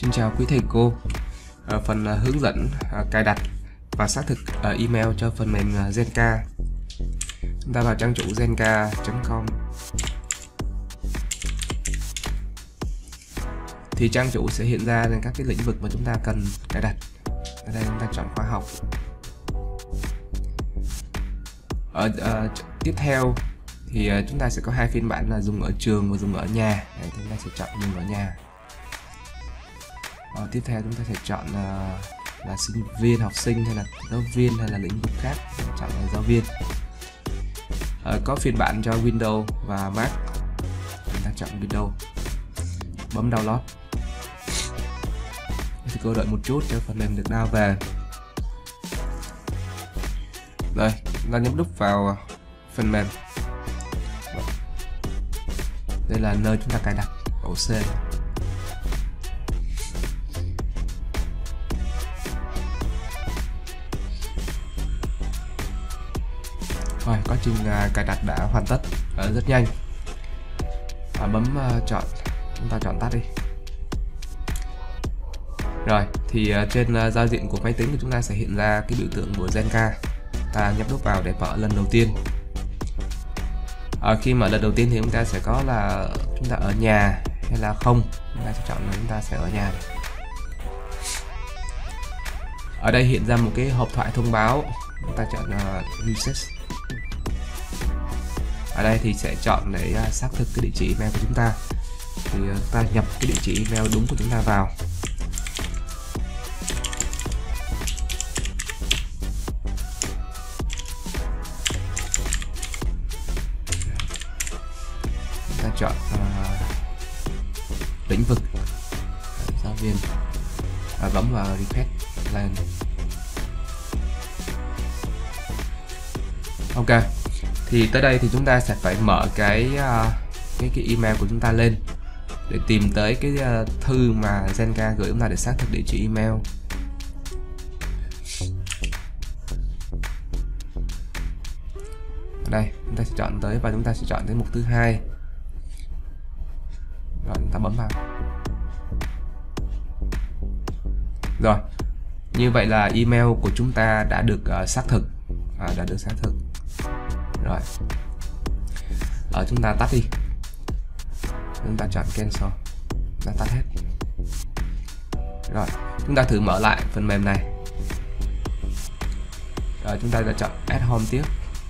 Xin chào quý thầy cô. Phần hướng dẫn cài đặt và xác thực email cho phần mềm Zenka. Chúng ta vào trang chủ zenka.com. Thì trang chủ sẽ hiện ra các cái lĩnh vực mà chúng ta cần cài đặt. Ở đây chúng ta chọn khóa học. Tiếp theo thì chúng ta sẽ có hai phiên bản là dùng ở trường và dùng ở nhà. Đấy, chúng ta sẽ chọn dùng ở nhà. Tiếp theo chúng ta sẽ chọn là sinh viên, học sinh hay là giáo viên hay là lĩnh vực khác. Chọn là giáo viên. Có phiên bản cho Windows và Mac. Chúng ta chọn Windows. Bấm download. Thì cô đợi một chút cho phần mềm được download về. Rồi, chúng ta nhấn đúp vào phần mềm. Đây là nơi chúng ta cài đặt, ổ C. Rồi, quá trình cài đặt đã hoàn tất rất nhanh. Bấm chọn, chúng ta chọn tắt đi. Rồi, thì trên giao diện của máy tính của chúng ta sẽ hiện ra cái biểu tượng của Zenka. Ta nhấp nút vào để mở lần đầu tiên. Khi mở lần đầu tiên thì chúng ta sẽ có là chúng ta ở nhà hay là không. Chúng ta sẽ chọn là chúng ta sẽ ở nhà. Ở đây hiện ra một cái hộp thoại thông báo. Chúng ta chọn Reset. Ở đây thì sẽ chọn để xác thực cái địa chỉ email của chúng ta. Thì chúng ta nhập cái địa chỉ email đúng của chúng ta vào. Chúng ta chọn lĩnh vực giáo viên và bấm vào Request lên. Ok. Thì tới đây thì chúng ta sẽ phải mở cái email của chúng ta lên để tìm tới cái thư mà Zenka gửi chúng ta để xác thực địa chỉ email. Ở đây chúng ta sẽ chọn tới và chúng ta sẽ chọn tới mục thứ hai. Rồi chúng ta bấm vào. Rồi, như vậy là email của chúng ta đã được xác thực. Rồi, chúng ta tắt đi. Chúng ta chọn cancel. Chúng ta tắt hết. Rồi, chúng ta thử mở lại phần mềm này. Rồi, chúng ta đã chọn add home tiếp.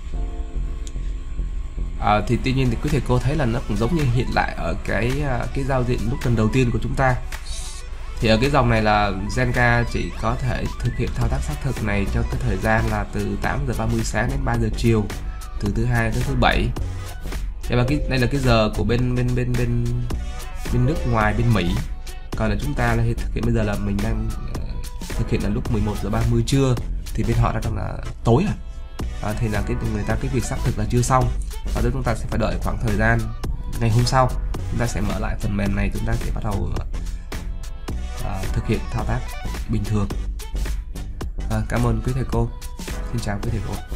Thì tuy nhiên thì quý thầy cô thấy là nó cũng giống như hiện lại ở cái giao diện lúc lần đầu tiên của chúng ta. Thì ở cái dòng này là Zenka chỉ có thể thực hiện thao tác xác thực này cho cái thời gian là từ 8:30 sáng đến 3 giờ chiều, từ thứ hai đến thứ bảy. Và đây là cái giờ của bên nước ngoài, bên Mỹ. Còn là chúng ta là thực hiện bây giờ là mình đang thực hiện là lúc 11:30 trưa, thì bên họ đang là tối thì là cái việc xác thực là chưa xong. Và chúng ta sẽ phải đợi khoảng thời gian ngày hôm sau, chúng ta sẽ mở lại phần mềm này, chúng ta sẽ bắt đầu thực hiện thao tác bình thường. Cảm ơn quý thầy cô. Xin chào quý thầy cô.